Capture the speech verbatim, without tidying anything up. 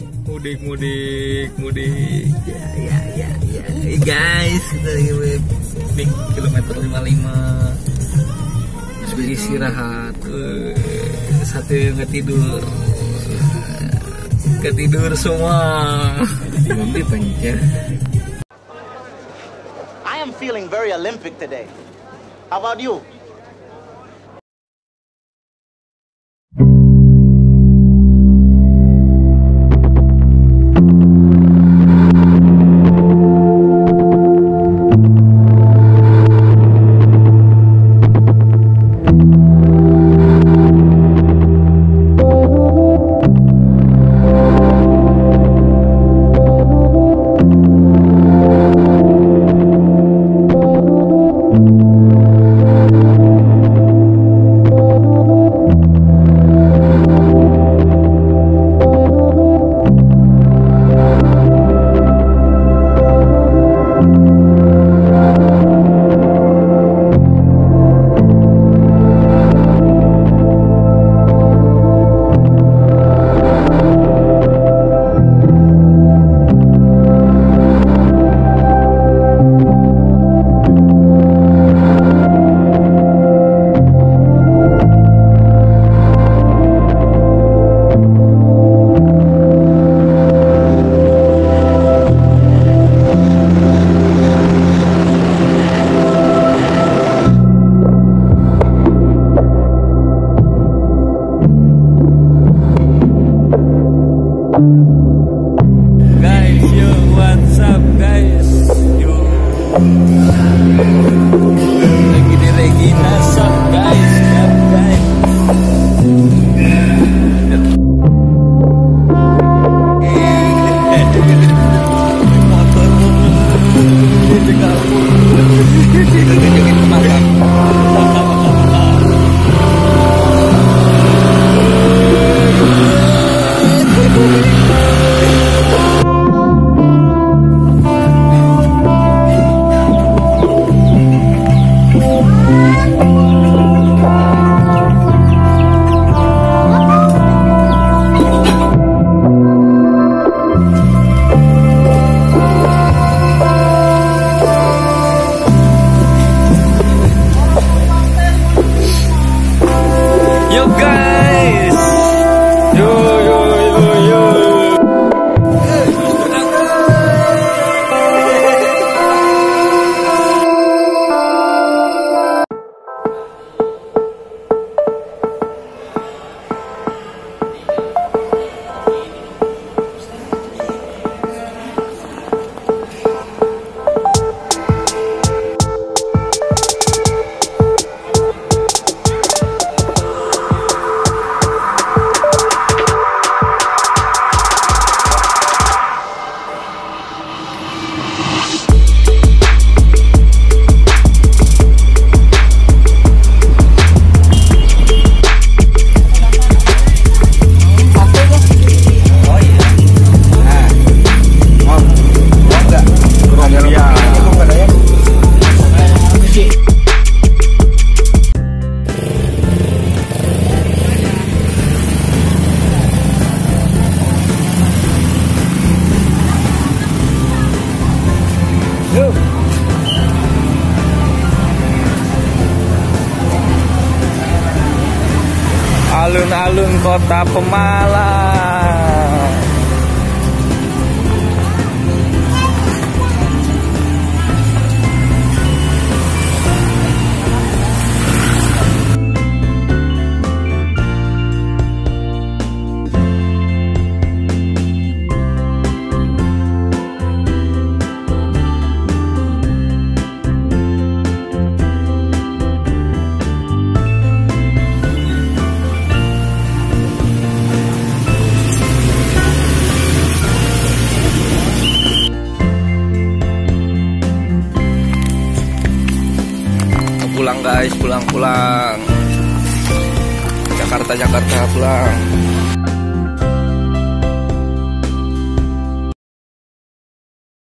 mudik mudik mudik ya ya ya ya hey guys, kita lagi di kilometer lima puluh lima terus istirahat. Uh, satu nggak tidur nggak tidur semua. Nanti pencet. I am feeling very Olympic today. How about you? Lagi di Regina Shop guys, siap guys. Motor di kampung. Tunjukin makan. Yo guys, yo yo yo yo. Alun-alun kota Pemalang. Pulang guys, pulang pulang. Jakarta Jakarta pulang.